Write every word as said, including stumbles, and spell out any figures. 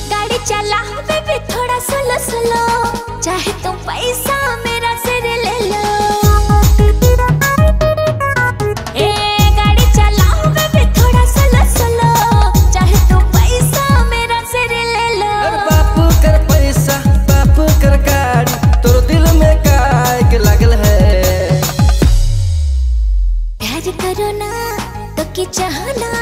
गाड़ी चला बेबी थोड़ा स्लो स्लो, चाहे तुम पैसा मेरा सिर ले लो। ए गाड़ी चला बेबी थोड़ा स्लो स्लो, चाहे तुम पैसा मेरा सिर ले लो। अरे बापू कर पैसा बापू कर गाड़ी, तोर दिल में काय के लागल है। प्यार करो ना तो की चाहना,